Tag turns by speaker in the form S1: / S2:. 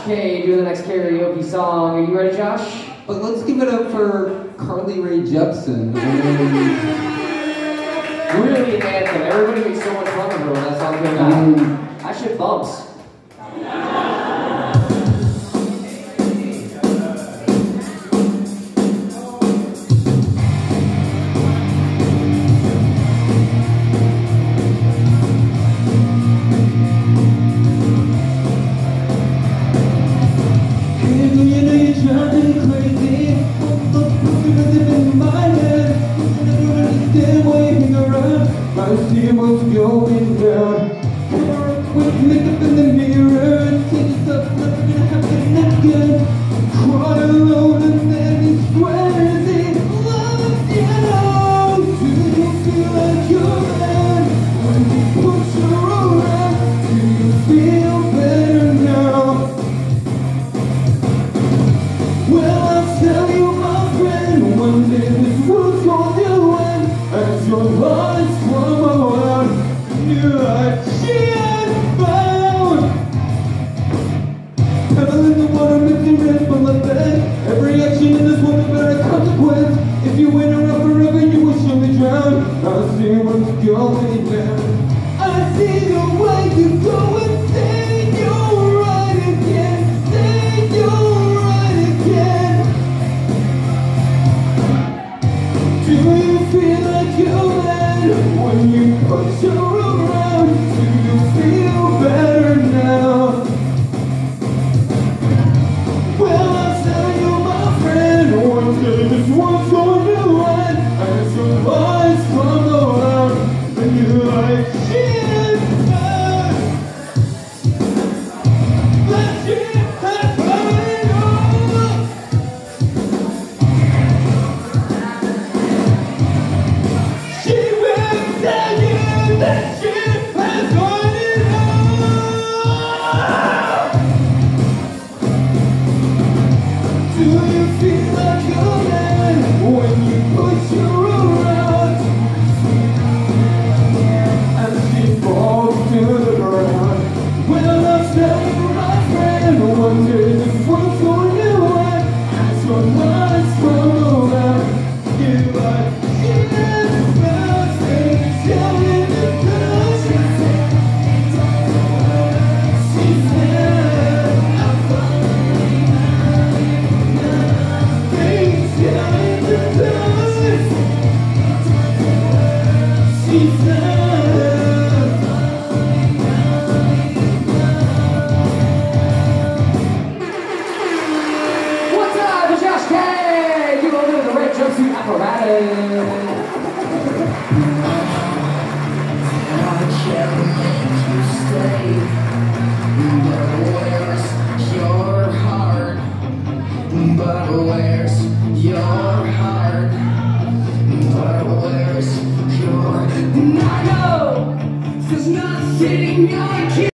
S1: K doing the next karaoke song. Are you ready, Josh?
S2: But let's give it up for Carly Rae Jepsen.
S1: Really an anthem. Everybody makes so much fun of her when that song came out. I should bumps.
S2: I see what's going down. With makeup in the mirror and take yourself, never gonna happen again. Cry alone and then he swears he loves you. Do you feel like you're man when he puts you around? Do you feel better now? Well, I'll tell you, my friend, one day this world's gonna end as your lights come around. You're like shit bound. Pebble in the water makes you red full of bed. Every action in this world bears a consequence. If you win her up forever, you will surely drown. I see what's going down. I see the way you go and say you're right again. Say you're right again. Do you feel like you're mad when you put your around? Do you feel better now? Well, I'll tell you, my friend, one day this one's going to end as your lights come around and you're like, shit, man. That shit has coming on. She will tell you that shit has gone on. Do you feel like you're man when you put your around? And she falls to the ground. Well, I'll tell you, my friend, one day this world's going to end as your lights come around. You're like, shit, man, say, tell me the truth. She said, I'm falling now. Please tell me the truth. She said,
S1: What's up, it's Josh K! You go to the red jumpsuit apparatus.
S3: I can't make you stay, but where's your heart? But where's your heart? But where's your... I know there's nothing I can